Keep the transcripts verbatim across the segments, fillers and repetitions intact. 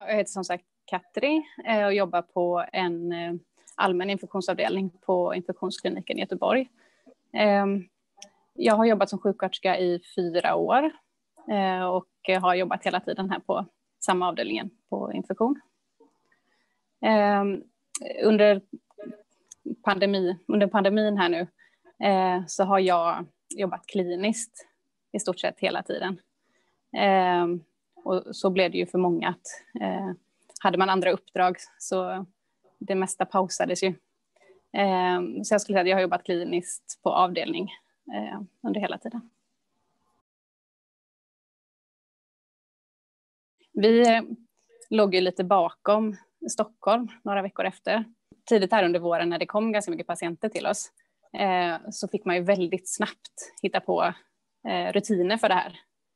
Jag heter som sagt Katri och jobbar på en allmän infektionsavdelning på infektionskliniken i Göteborg. Jag har jobbat som sjuksköterska i fyra år och har jobbat hela tiden här på samma avdelningen på infektion. Under, pandemi, under pandemin här nu så har jag jobbat kliniskt i stort sett hela tiden. Och så blev det ju för många att hade man andra uppdrag så det mesta pausades ju. Så jag skulle säga att jag har jobbat kliniskt på avdelning under hela tiden. Vi låg ju lite bakom Stockholm några veckor efter. Tidigt här under våren när det kom ganska mycket patienter till oss så fick man ju väldigt snabbt hitta på rutiner för det här.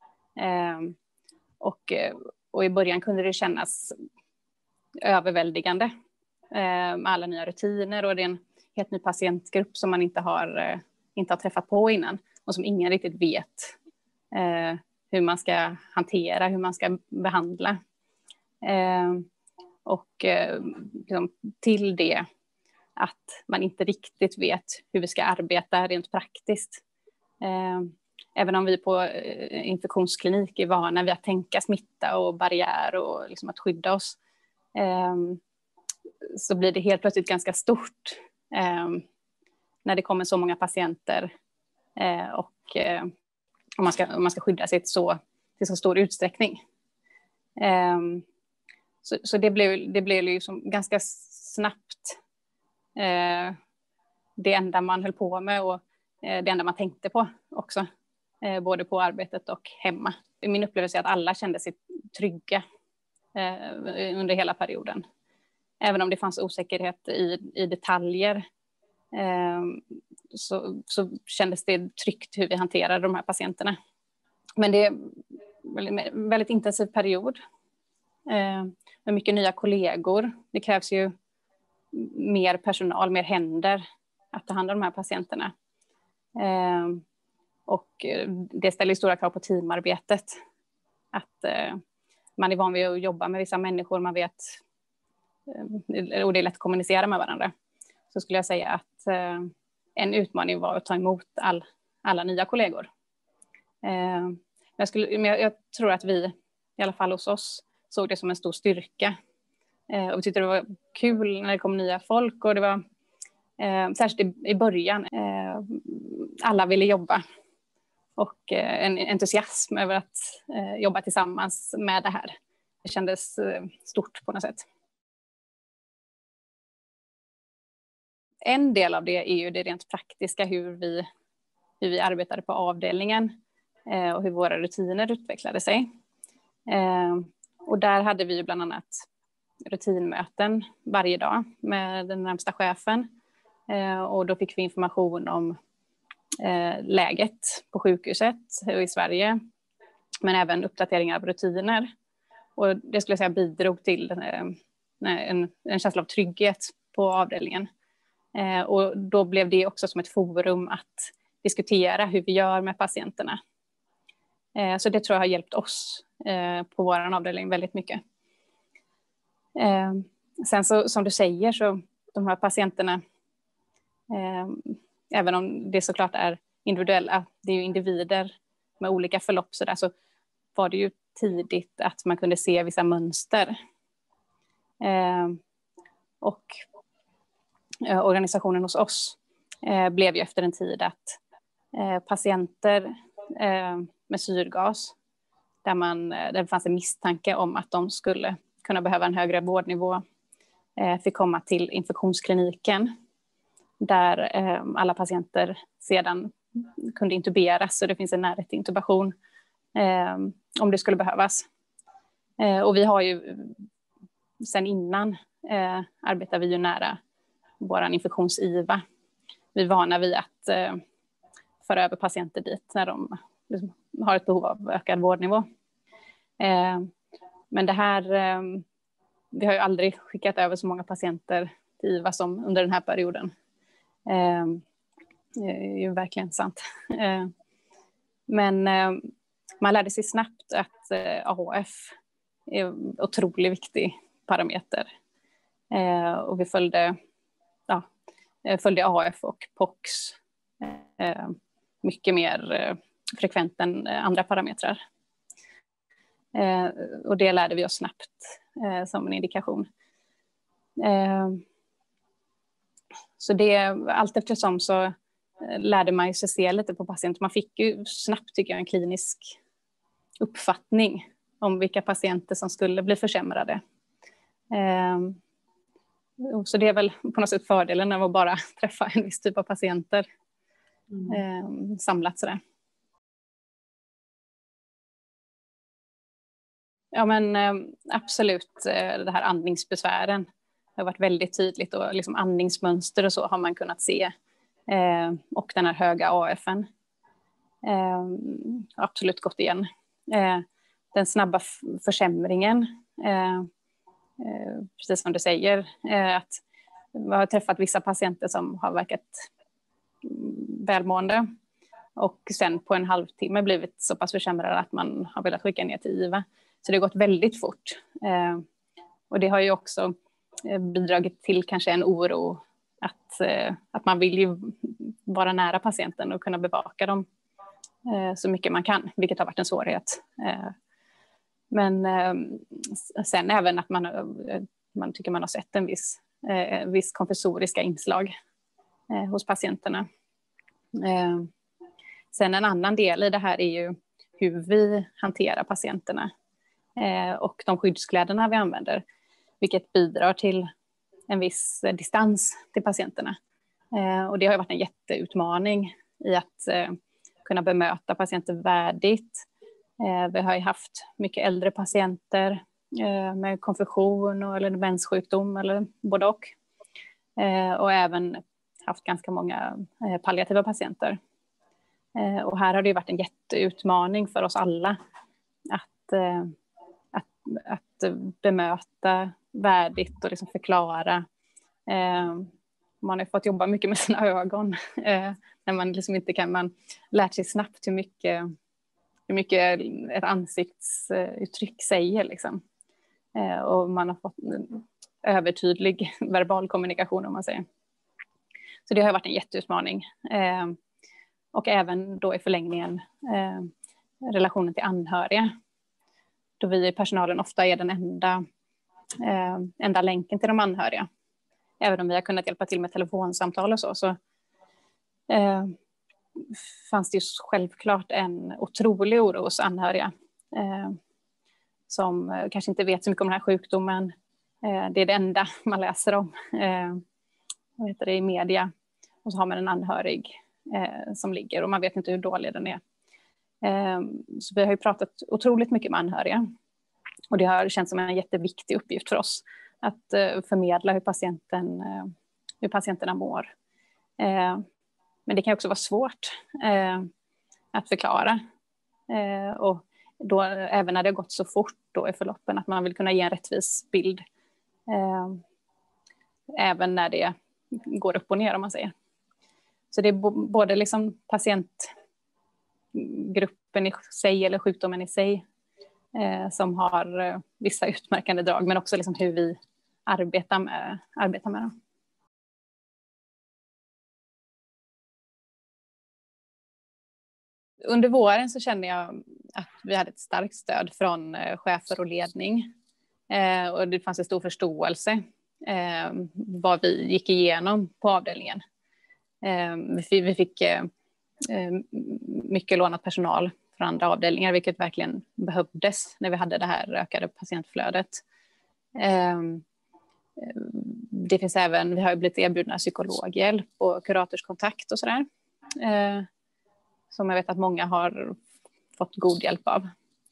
Och, och i början kunde det kännas överväldigande med alla nya rutiner, och det är en helt ny patientgrupp som man inte har, inte har träffat på innan och som ingen riktigt vet eh, hur man ska hantera, hur man ska behandla. Eh, och eh, liksom, till det att man inte riktigt vet hur vi ska arbeta rent praktiskt. Eh, även om vi på eh, infektionsklinik är vana vid att tänka smitta och barriär och liksom att skydda oss, eh, så blir det helt plötsligt ganska stort eh, när det kommer så många patienter eh, och eh, om man ska, om man ska skydda sig så, till så stor utsträckning. Eh, så, så det blev, det blev liksom ganska snabbt eh, det enda man höll på med och eh, det enda man tänkte på också, eh, både på arbetet och hemma. Min upplevelse är att alla kände sig trygga eh, under hela perioden. Även om det fanns osäkerhet i, i detaljer eh, så, så kändes det tryggt hur vi hanterade de här patienterna. Men det är en väldigt intensiv period eh, med mycket nya kollegor. Det krävs ju mer personal, mer händer att ta hand om de här patienterna. Eh, och det ställer stora krav på teamarbetet. Att eh, man är van vid att jobba med vissa människor, man vet, och det är lätt att kommunicera med varandra. Så skulle jag säga att eh, en utmaning var att ta emot all, alla nya kollegor. Eh, men jag, skulle, men jag, jag tror att vi, i alla fall hos oss, såg det som en stor styrka. Eh, och vi tyckte det var kul när det kom nya folk, och det var eh, särskilt i, i början. Eh, alla ville jobba. Och eh, en entusiasm över att eh, jobba tillsammans med det här. Det kändes eh, stort på något sätt. En del av det är ju det rent praktiska, hur vi, hur vi arbetade på avdelningen eh, och hur våra rutiner utvecklade sig. Eh, och där hade vi ju bland annat rutinmöten varje dag med den närmsta chefen. Eh, och då fick vi information om eh, läget på sjukhuset och i Sverige, men även uppdateringar av rutiner. Och det skulle jag säga bidrog till eh, en, en känsla av trygghet på avdelningen. Eh, och då blev det också som ett forum att diskutera hur vi gör med patienterna. Eh, så det tror jag har hjälpt oss eh, på vår avdelning väldigt mycket. Eh, sen så, som du säger, så de här patienterna, eh, även om det såklart är individuella, det är ju individer med olika förlopp, så, där, så var det ju tidigt att man kunde se vissa mönster. Eh, och eh, organisationen hos oss eh, blev ju efter en tid att eh, patienter eh, med syrgas, där, man, där det fanns en misstanke om att de skulle kunna behöva en högre vårdnivå, eh, fick komma till infektionskliniken, där eh, alla patienter sedan kunde intuberas, så det finns en närhet till intubation eh, om det skulle behövas. Eh, och vi har ju sen innan eh, arbetar vi ju nära vår infektions-I V A. Vi är vana vid att eh, föra över patienter dit när de liksom har ett behov av ökad vårdnivå. Eh, men det här, eh, vi har ju aldrig skickat över så många patienter till I V A som under den här perioden. Eh, det är ju verkligen sant. Men man lärde sig snabbt att A H F är otroligt viktig parameter. Eh, och vi följde, ja, följde A F och P O X eh, mycket mer eh, frekvent än andra parametrar. Eh, och det lärde vi oss snabbt eh, som en indikation. Eh, så det, allt eftersom så eh, lärde man sig se lite på patienter. Man fick ju snabbt, tycker jag, en klinisk uppfattning om vilka patienter som skulle bli försämrade. Eh, så det är väl på något sätt fördelen av att bara träffa en viss typ av patienter mm. eh, samlat sådär. Ja, men eh, absolut, eh, det här andningsbesvären har varit väldigt tydligt och liksom andningsmönster och så har man kunnat se. Eh, och den här höga A F:en eh, absolut gått igen. Eh, den snabba f- försämringen, eh, eh, precis som du säger, eh, att vi har träffat vissa patienter som har verkat välmående och sen på en halvtimme blivit så pass försämrade att man har velat skicka ner till I V A. Så det har gått väldigt fort. Eh, och det har ju också eh, bidragit till kanske en oro att, eh, att man vill ju vara nära patienten och kunna bevaka dem eh, så mycket man kan, vilket har varit en svårighet. Eh, men eh, sen även att man, eh, man tycker man har sett en viss, eh, viss konfessoriska inslag eh, hos patienterna. Eh, sen en annan del i det här är ju hur vi hanterar patienterna. Och de skyddskläderna vi använder, vilket bidrar till en viss distans till patienterna. Och det har varit en jätteutmaning i att kunna bemöta patienter värdigt. Vi har ju haft mycket äldre patienter med konfusion eller demenssjukdom eller både och. Och även haft ganska många palliativa patienter. Och här har det varit en jätteutmaning för oss alla att Att, att bemöta värdigt och liksom förklara. Eh, man har fått jobba mycket med sina ögon. Eh, när man liksom inte kan, man lärt sig snabbt hur mycket, hur mycket ett ansiktsuttryck säger. Liksom. Eh, och man har fått övertydlig verbal kommunikation, om man säger. Så det har varit en jätteutmaning. Eh, och även då i förlängningen eh, relationen till anhöriga. Då vi i personalen ofta är den enda, eh, enda länken till de anhöriga. Även om vi har kunnat hjälpa till med telefonsamtal och så, så eh, fanns det ju självklart en otrolig oro hos anhöriga. Eh, som kanske inte vet så mycket om den här sjukdomen. Eh, det är det enda man läser om eh, vad heter det, i media. Och så har man en anhörig eh, som ligger och man vet inte hur dålig den är. Så vi har ju pratat otroligt mycket med anhöriga. Och det har känts som en jätteviktig uppgift för oss att förmedla hur, patienten, hur patienterna mår. Men det kan också vara svårt att förklara. Och då, även när det har gått så fort då i förloppen, att man vill kunna ge en rättvis bild. Även när det går upp och ner, om man säger. Så det är både liksom patient gruppen i sig eller sjukdomen i sig eh, som har eh, vissa utmärkande drag, men också liksom hur vi arbetar med, arbetar med dem. Under våren så kände jag att vi hade ett starkt stöd från eh, chefer och ledning eh, och det fanns en stor förståelse eh, vad vi gick igenom på avdelningen. Eh, vi, vi fick eh, mycket lånat personal från andra avdelningar, vilket verkligen behövdes när vi hade det här ökade patientflödet. Det finns även, vi har blivit erbjudna psykologhjälp och kuratorskontakt och sådär. Som jag vet att många har fått god hjälp av.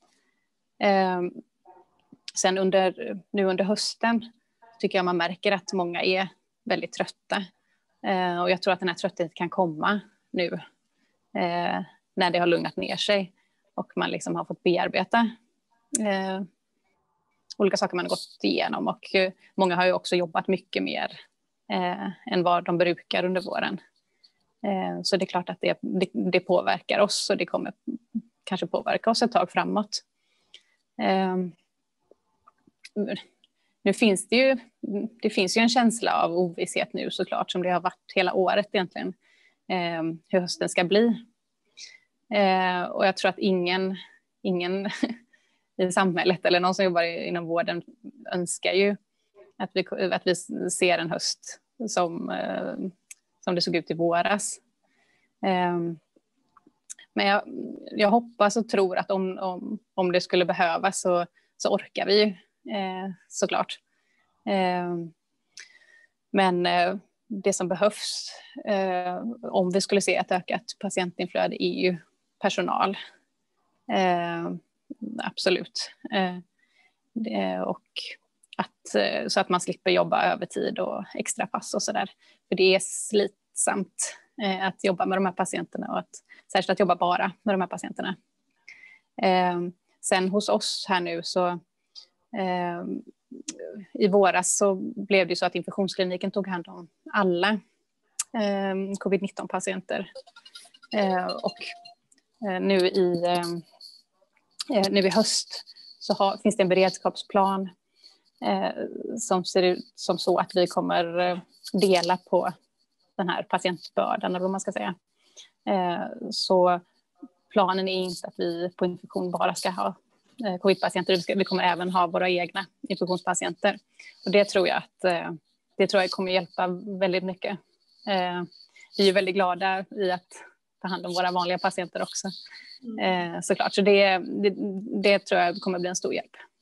Sen under, nu under hösten tycker jag man märker att många är väldigt trötta. Och jag tror att den här tröttheten kan komma nu. Eh, när det har lugnat ner sig och man liksom har fått bearbeta eh, olika saker man har gått igenom. Och eh, många har ju också jobbat mycket mer eh, än vad de brukar under våren. Eh, så det är klart att det, det, det påverkar oss och det kommer kanske påverka oss ett tag framåt. Eh, nu finns det ju, det finns ju en känsla av ovisshet nu såklart, som det har varit hela året egentligen, eh, hur hösten ska bli. Eh, och jag tror att ingen, ingen i samhället eller någon som jobbar inom vården önskar ju att vi, att vi ser en höst som, eh, som det såg ut i våras. Eh, men jag, jag hoppas och tror att om, om, om det skulle behövas så, så orkar vi ju eh, såklart. Eh, men eh, det som behövs eh, om vi skulle se ett ökat patientinflöde är ju personal. Eh, absolut. Eh, det, och att, så att man slipper jobba övertid och extra pass och sådär. För det är slitsamt eh, att jobba med de här patienterna och att, särskilt att jobba bara med de här patienterna. Eh, sen hos oss här nu så eh, i våras så blev det så att infektionskliniken tog hand om alla eh, covid nitton patienter. Eh, och eh, nu, i, eh, nu i höst så har, finns det en beredskapsplan eh, som ser ut som så att vi kommer eh, dela på den här patientbördan, eller vad man ska säga. Eh, så planen är inte att vi på infektion bara ska ha eh, covid-patienter, vi, ska, vi kommer även ha våra egna infektionspatienter. Och det tror jag att eh, det tror jag kommer hjälpa väldigt mycket. Eh, vi är väldigt glada i att ta hand om våra vanliga patienter också. Eh, såklart. Så det, det, det tror jag kommer bli en stor hjälp.